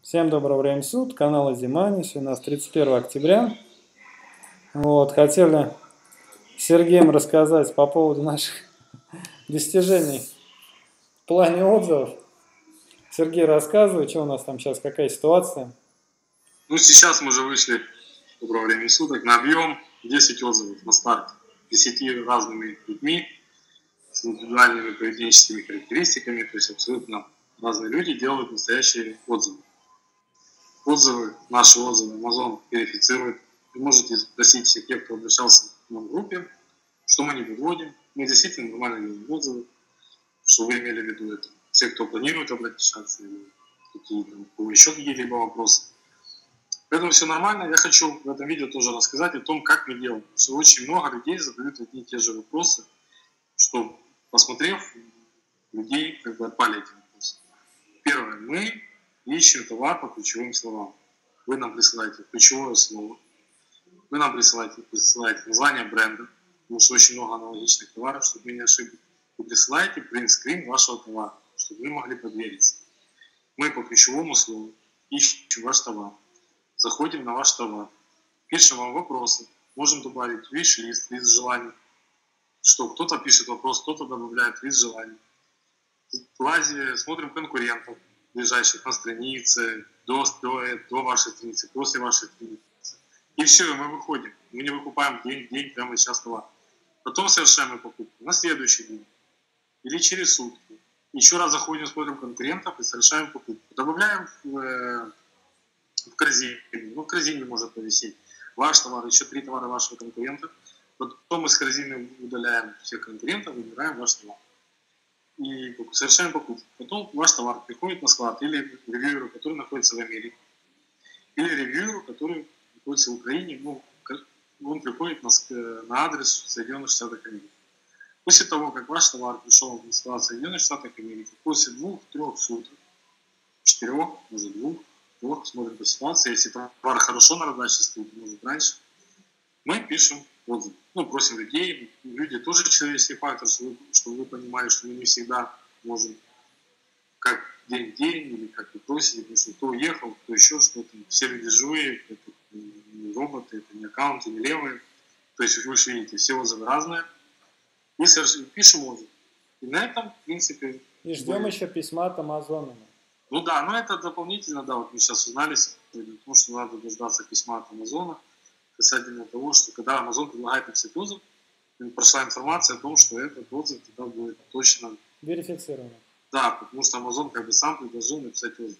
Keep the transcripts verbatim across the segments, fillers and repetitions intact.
Всем доброго времени суток, канал Азимани. Сегодня у нас тридцать первое октября. Вот, хотели Сергеем рассказать по поводу наших достижений в плане отзывов. Сергей, рассказывай, что у нас там сейчас, какая ситуация? Ну, сейчас мы уже вышли, доброго времени суток, на объем десять отзывов на старте. десятью разными людьми, с индивидуальными поведенческими характеристиками, то есть абсолютно разные люди делают настоящие отзывы. Отзывы, наши отзывы Amazon верифицирует. Вы можете спросить всех тех, кто обращался к нам в группе, что мы не подводим. Мы действительно нормально делаем отзывы, что вы имели в виду это. Все, кто планирует обращаться, или какие-то, еще какие-либо вопросы. Поэтому все нормально. Я хочу в этом видео тоже рассказать о том, как мы делаем. Потому что очень много людей задают одни и те же вопросы, что, посмотрев, людей как бы отпали эти вопросы. Первое. Мы ищем товар по ключевым словам. Вы нам присылаете ключевое слово. Вы нам присылаете, присылаете название бренда, потому что очень много аналогичных товаров, чтобы мы не ошиблись. Вы присылаете принт-скрин вашего товара, чтобы вы могли подвериться. Мы по ключевому слову ищем ваш товар. Заходим на ваш товар. Пишем вам вопросы. Можем добавить виш-лист, лист желаний. Что кто-то пишет вопрос, кто-то добавляет лист желаний. В базе смотрим конкурентов, ближайших на странице, до, до, до вашей страницы, после вашей страницы. И все, мы выходим. Мы не выкупаем день в день прямо сейчас товар. Потом совершаем покупку на следующий день или через сутки. Еще раз заходим, смотрим конкурентов и совершаем покупку. Добавляем в, э, в корзину. Ну, в корзине может повисеть ваш товар, еще три товара вашего конкурента. Потом мы с корзины удаляем всех конкурентов, выбираем ваш товар. И совершаем покупку. Потом ваш товар приходит на склад или ревьюеру, который находится в Америке, или ревьюеру, который находится в Украине, ну, он приходит на, на адрес Соединенных Штатов Америки. После того, как ваш товар пришел на склад Соединенных Штатов Америки, после двух-трех суток, четырех, может двух, трех, смотрим по ситуации, если товар хорошо на раздаче стоит, может раньше, мы пишем отзыв. Ну, просим людей, люди тоже человеческий фактор, чтобы вы, чтобы вы понимали, что мы не всегда можем как день в день, или как вы просите, потому что кто уехал, кто еще что-то. Все люди живые, это не роботы, это не аккаунты, не левые. То есть вы же видите, все отзывы разные. И пишем отзыв. И на этом, в принципе... И ждем мы... еще письма от Амазона. Ну да, но это дополнительно, да, вот мы сейчас узнали, потому что надо дождаться письма от Амазона касательно того, что когда Amazon предлагает написать отзыв, прошла информация о том, что этот отзыв тогда будет точно верифицирован. Да, потому что Amazon как бы сам предложил написать отзыв.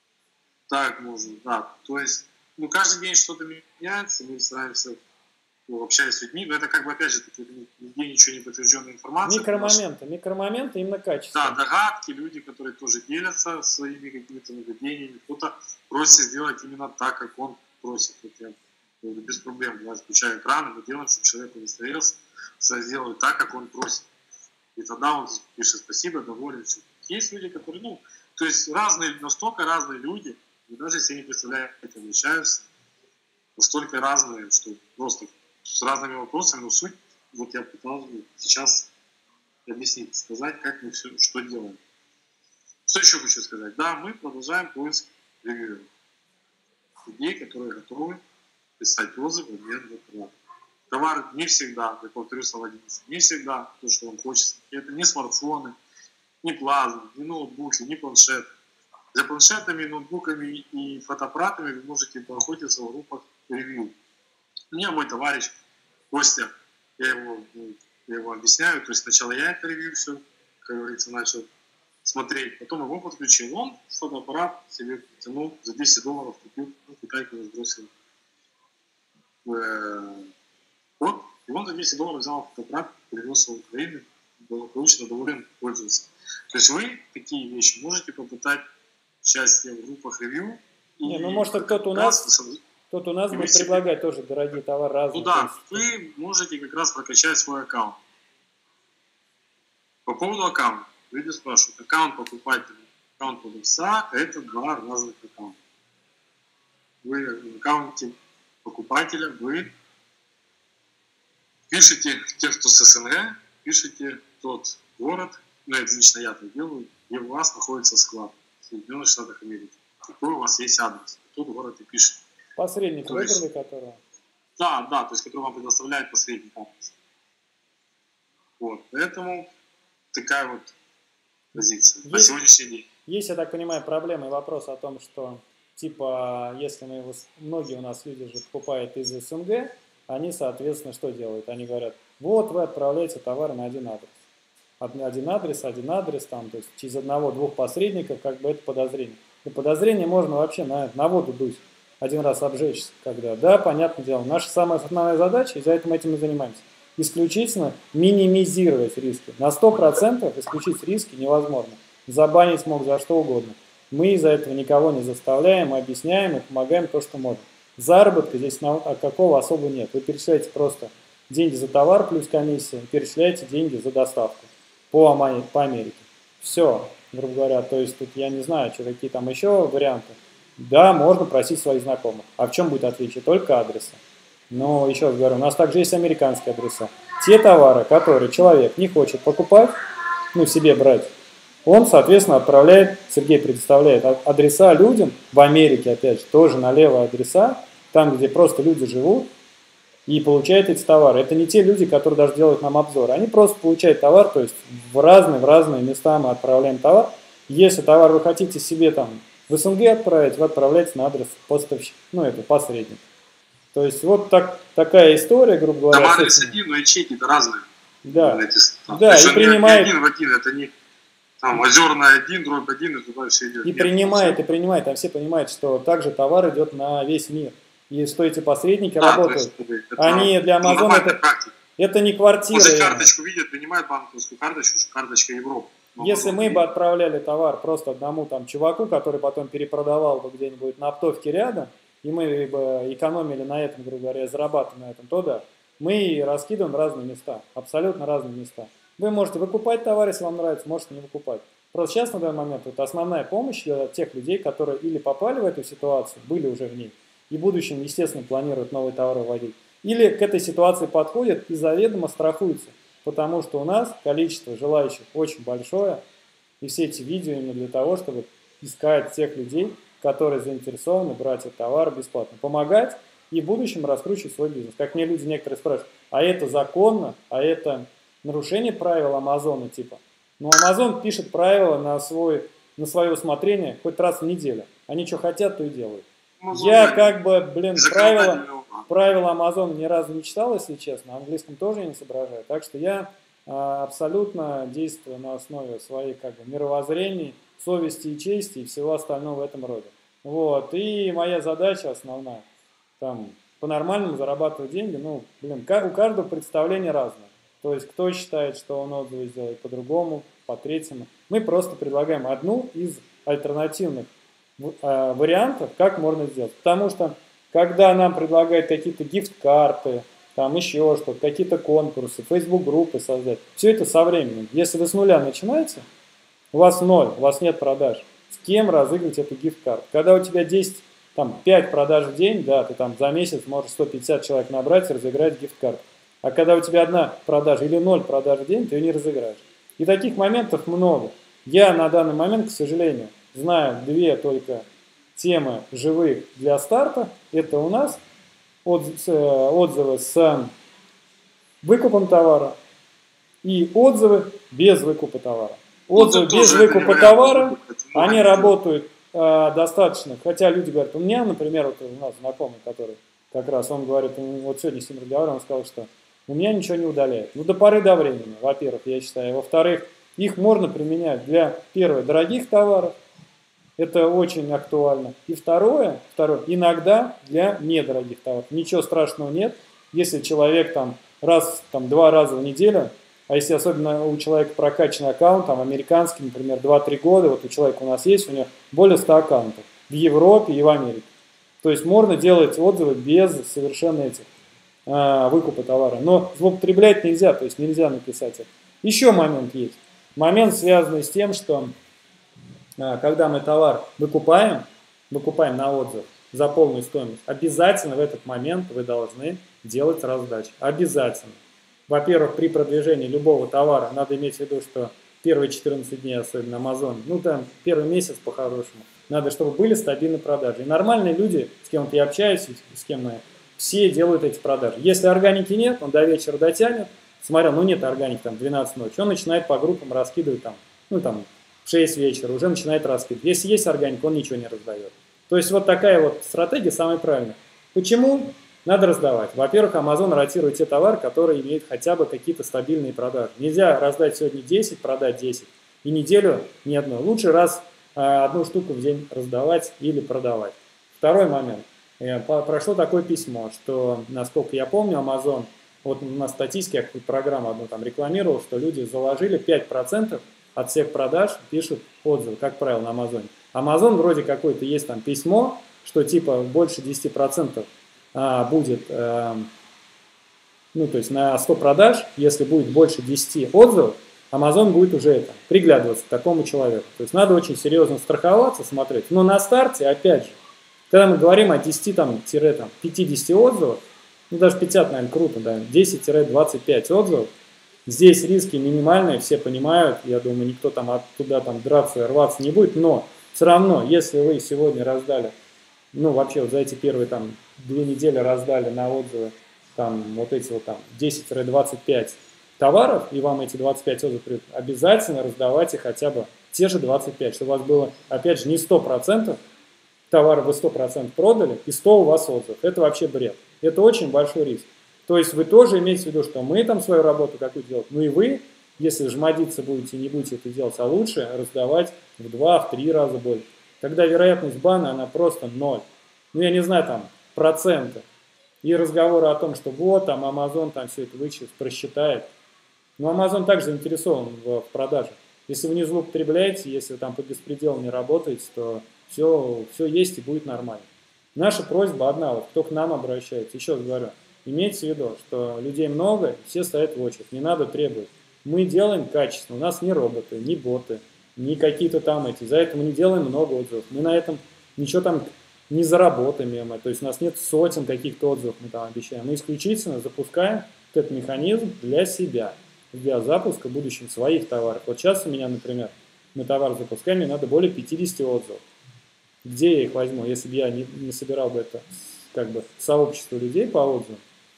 Так можно, да. То есть, ну, каждый день что-то меняется, мы стараемся, ну, общаясь с людьми, но это как бы, опять же, нигде ничего не подтвержденная информация. Микромоменты, что... микромоменты именно качество. Да, догадки, люди, которые тоже делятся своими какими-то наблюдениями, кто-то просит сделать именно так, как он просит. Это без проблем, я включаю экран, мы делаем, чтобы человек удостоверился, что я сделаю так, как он просит. И тогда он пишет спасибо, доволен. Есть люди, которые, ну, то есть разные, настолько разные люди, и даже если не представляют, как обращаются, настолько разные, что просто с разными вопросами, но суть, вот я пытался сейчас объяснить, сказать, как мы все, что делаем. Что еще хочу сказать? Да, мы продолжаем поиск ревьюеров. Людей, которые готовы писать отзывы в обмен на товар. Товар не всегда, я повторю слова Дениса, не всегда то, что вам хочется. Это не смартфоны, не плазмы, не ноутбуки, не планшеты. За планшетами, ноутбуками и фотоаппаратами вы можете поохотиться в группах ревью. У меня мой товарищ Костя, я его, я его объясняю, то есть сначала я это ревью все, как говорится, начал смотреть, потом его подключил. Он фотоаппарат себе потянул, за десять долларов купил, ну, китайку разбросил. Вот, и он за десять долларов взял фотоаппарат, привез в Украину, благополучно доволен, пользуется. То есть вы такие вещи можете попытать счастье в группах ревью. Не, ну может кто-то у нас, кто-то у нас будет предлагать тоже дорогие товары разные. Ну да, вы можете как раз прокачать свой аккаунт. По поводу аккаунта. Люди спрашивают, аккаунт покупателя, аккаунт продавца – это два разных аккаунта. Вы в аккаунте покупателя, вы пишите, те, кто с СНГ, пишите тот город, ну это лично я так делаю, где у вас находится склад в Соединенных Штатах Америки. какой у вас есть адрес. Тут город и пишет. Посредник То выбрали, есть- которого? Да, да, то есть который вам предоставляет посредник адрес. Вот, поэтому такая вот позиция на Есть- сегодняшний день. Есть, я так понимаю, проблема и вопрос о том, что, типа, если мы, вос- многие у нас люди же покупают из СНГ, они, соответственно, что делают? Они говорят, вот вы отправляете товары на один адрес. Од- Один адрес, один адрес, там, то есть через одного-двух посредников, как бы это подозрение. И подозрение можно вообще на, на воду дуть, один раз обжечься, когда, да, понятное дело, наша самая основная задача, и за этим этим мы занимаемся, исключительно минимизировать риски. На сто процентов исключить риски невозможно. Забанить мог за что угодно. Мы из-за этого никого не заставляем, мы объясняем и помогаем то, что можем. Заработка здесь на, а какого особо нет. Вы перечисляете просто деньги за товар плюс комиссия, перечисляете деньги за доставку по, Ама- по Америке. Все, грубо говоря, то есть тут я не знаю, что, какие там еще варианты. Да, можно просить своих знакомых. А в чем будет отличие? Только адреса. Но еще раз говорю, у нас также есть американские адреса. Те товары, которые человек не хочет покупать, ну, себе брать, он, соответственно, отправляет, Сергей предоставляет а- адреса людям, в Америке, опять же, тоже налево адреса, там, где просто люди живут, и получают эти товары. Это не те люди, которые даже делают нам обзор. Они просто получают товар, то есть в разные, в разные места мы отправляем товар. Если товар вы хотите себе там в СНГ отправить, вы отправляете на адрес поставщика, ну, это посредник. То есть вот так, такая история, грубо говоря. Там с адрес этим. один, но ячейки-то разные. Да. На эти- там. Да, То есть и он не- принимает- не один в один, это не там озерная один, дробь один, и туда все идет. И Нет, принимает, все. и принимает, там все понимают, что также товар идет на весь мир. И что эти посредники Да, то работают. есть это- это Они для Амазона нормальная это- практика. Это не квартира. После именно. карточку видят, принимают банковскую карточку, что карточка Европы. Но Если потом мы видят. бы отправляли товар просто одному там чуваку, который потом перепродавал бы где-нибудь на оптовке рядом, и мы бы экономили на этом, грубо говоря, зарабатывали на этом, то да, мы раскидываем в разные места, абсолютно разные места. Вы можете выкупать товар, если вам нравится, можете не выкупать. Просто сейчас на данный момент это основная помощь для тех людей, которые или попали в эту ситуацию, были уже в ней, и в будущем, естественно, планируют новые товары вводить, или к этой ситуации подходят и заведомо страхуются. Потому что у нас количество желающих очень большое, и все эти видео именно для того, чтобы искать тех людей, которые заинтересованы брать этот товар бесплатно, помогать и в будущем раскручивать свой бизнес. Как мне люди некоторые спрашивают, а это законно, а это нарушение правил Амазона типа? Ну, Амазон пишет правила на, свой, на свое усмотрение хоть раз в неделю. Они что хотят, то и делают. Ну, Я ну, как бы, блин, правила... законодательного. Правила Amazon ни разу не читал, если честно, на английском тоже я не соображаю. Так что я а, абсолютно действую на основе своих как бы мировоззрений, совести и чести и всего остального в этом роде. Вот. И моя задача основная, там, по-нормальному зарабатывать деньги, ну, блин, ка- у каждого представление разное. То есть кто считает, что он отзывы сделает по-другому, по-третьему. Мы просто предлагаем одну из альтернативных э, вариантов, как можно сделать. Потому что когда нам предлагают какие-то гифт-карты, там еще что-то, какие-то конкурсы, Facebook-группы создать, все это со временем. Если вы с нуля начинаете, у вас ноль, у вас нет продаж. С кем разыгрывать эту гифт-карту? Когда у тебя десять, там, пять продаж в день, да, ты там за месяц можешь сто пятьдесят человек набрать и разыграть гифт-карту. А когда у тебя одна продажа или ноль продаж в день, ты ее не разыграешь. И таких моментов много. Я на данный момент, к сожалению, знаю две только темы живых для старта. Это у нас отзывы с выкупом товара и отзывы без выкупа товара. Отзывы Ну, без тоже это выкупа не товара, вариант, это много они не работают э, достаточно. Хотя люди говорят, у меня, например, вот у нас знакомый, который как раз, он говорит, вот сегодня с ним разговаривал, он сказал, что у меня ничего не удаляет. Ну, до поры до времени, во-первых, я считаю. Во-вторых, их можно применять для, первое, дорогих товаров. Это очень актуально. И второе, второе, иногда для недорогих товаров. Ничего страшного нет, если человек там раз, там два раза в неделю, а если особенно у человека прокачанный аккаунт, там американский, например, два-три года, вот у человека у нас есть, у него более ста аккаунтов в Европе и в Америке. То есть можно делать отзывы без совершенно этих а, выкупа товара. Но злоупотреблять нельзя, то есть нельзя написать это. Еще момент есть. Момент, связанный с тем, что когда мы товар выкупаем, выкупаем на отзыв за полную стоимость, обязательно в этот момент вы должны делать раздачу. Обязательно. Во-первых, при продвижении любого товара надо иметь в виду, что первые четырнадцать дней, особенно Amazon, ну там первый месяц по-хорошему, Надо, чтобы были стабильные продажи. И нормальные люди, с кем я общаюсь, с кем мы, все делают эти продажи. Если органики нет, он до вечера дотянет. Смотрел, ну нет органики, там двенадцать ночи, он начинает по группам раскидывать там, ну там в шесть вечера, уже начинает раскидывать. Если есть органика, он ничего не раздает. То есть вот такая вот стратегия самая правильная. Почему? Надо раздавать. Во-первых, Amazon ротирует те товары, которые имеют хотя бы какие-то стабильные продажи. Нельзя раздать сегодня десять, продать десять, и неделю ни одной. Лучше раз а, одну штуку в день раздавать или продавать. Второй момент. Прошло такое письмо, что, насколько я помню, Amazon, вот на статистике, я программу одну там рекламировал, что люди заложили пять процентов от всех продаж, пишут отзывы, как правило, на Amazon. Amazon вроде какое-то есть там письмо, что типа больше десяти процентов а, будет, а, ну то есть на сто продаж, если будет больше десяти отзывов, Amazon будет уже это, приглядываться к такому человеку. То есть надо очень серьезно страховаться, смотреть. Но на старте, опять же, когда мы говорим о десяти-пятидесяти отзывах, ну даже пятьдесят, наверное, круто, да, десять-двадцать пять отзывов, здесь риски минимальные, все понимают, я думаю, никто там оттуда там драться и рваться не будет, но все равно, если вы сегодня раздали, ну вообще вот за эти первые там две недели раздали на отзывы там вот эти вот там десять-двадцать пять товаров, и вам эти двадцать пять отзывов придут, обязательно раздавайте хотя бы те же двадцать пять, чтобы у вас было, опять же, не сто процентов, товары вы сто процентов продали, и сто у вас отзывов. Это вообще бред. Это очень большой риск. То есть вы тоже имеете в виду, что мы там свою работу какую делать, ну и вы, если жмодиться будете, не будете это делать, а лучше раздавать в два, в три раза больше. Тогда вероятность бана, она просто ноль. Ну я не знаю, там, проценты. И разговоры о том, что вот, там, Amazon там все это вычислит, просчитает. Но Amazon также заинтересован в, в продаже. Если вы не злоупотребляете, если вы там по беспределу не работаете, то все, все есть и будет нормально. Наша просьба одна, вот кто к нам обращается, еще раз говорю, имейте в виду, что людей много, все стоят в очередь, не надо требовать. Мы делаем качественно, у нас не роботы, не боты, не какие-то там эти, за это мы не делаем много отзывов, мы на этом ничего там не заработаем, то есть у нас нет сотен каких-то отзывов, мы там обещаем, мы исключительно запускаем этот механизм для себя, для запуска в будущем своих товаров. Вот сейчас у меня, например, мы товар запускаем, мне надо более пятидесяти отзывов. Где я их возьму, если бы я не, не собирал бы это как бы сообщество людей по отзывам?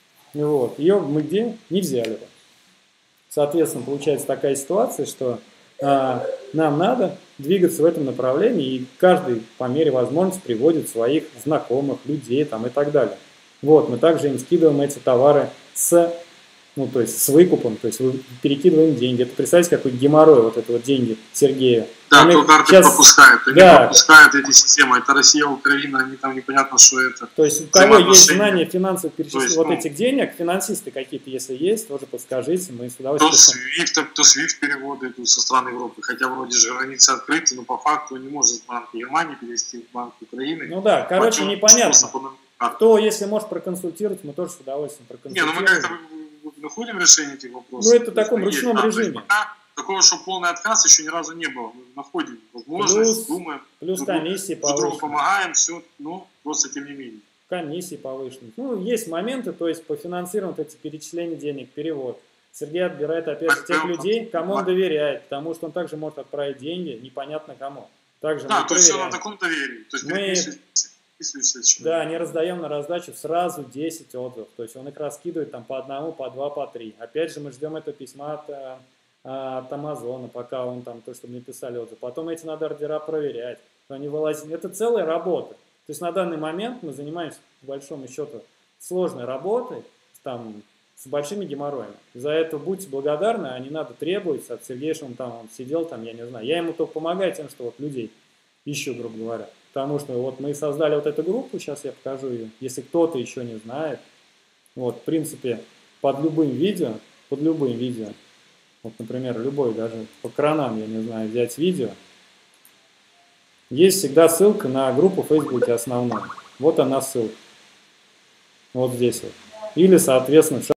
Вот. Ее мы где? Не взяли бы. Соответственно, получается такая ситуация, что а, нам надо двигаться в этом направлении, и каждый по мере возможности приводит своих знакомых, людей там, и так далее. Вот, мы также им скидываем эти товары с, ну, то есть с выкупом, то есть вы перекидываем деньги. Это представьте, какой геморрой вот это вот деньги Сергея. Да, кто карты сейчас пропускает, кто да. не пропускает эти системы. Это Россия, Украина, они там непонятно, что это. То есть у кого есть знание финансовых перечислений вот ну, этих денег, финансисты какие-то, если есть, тоже подскажите, мы с удовольствием. То свифт, то свифт переводы идут со стран Европы, хотя вроде же границы открыты, но по факту не может в банк Германии перевести в банк Украины. Ну да, короче, Почему? непонятно. Кто, если может проконсультировать, мы тоже с удовольствием проконсультируем. Не, ну мы как-то находим решение этих вопросов. Ну это в таком ручном есть, режиме. Пока такого, что полный отказ еще ни разу не было. Мы находим возможность, плюс, думаем, плюс друг, комиссии друг другу помогаем, все, но просто тем не менее. Комиссии повышенные. Ну, есть моменты, то есть по финансированию вот эти перечисления денег, перевод. Сергей отбирает опять же тех людей, кому он доверяет, потому что он также может отправить деньги непонятно кому. Также да, мы то есть все на таком доверии. То есть мы, да, не раздаем на раздачу сразу десять отзывов. То есть он их раскидывает там по одному, по два, по три. Опять же мы ждем это письма от, от Амазона, пока он там, то, чтобы не писали отзыв. Потом эти надо ордера проверять. Они вылазят. Это целая работа. То есть на данный момент мы занимаемся, по большому счету, сложной работой, там, с большими геморроями. За это будьте благодарны, а не надо требовать от Сергея, что он там он сидел, там, я не знаю. Я ему только помогаю тем, что вот людей ищу, грубо говоря. Потому что вот мы создали вот эту группу, сейчас я покажу ее, если кто-то еще не знает. Вот, в принципе, под любым видео, под любым видео, вот, например, любой, даже по кранам, я не знаю, взять видео, есть всегда ссылка на группу в Фейсбуке основную. Вот она ссылка. Вот здесь вот. Или, соответственно,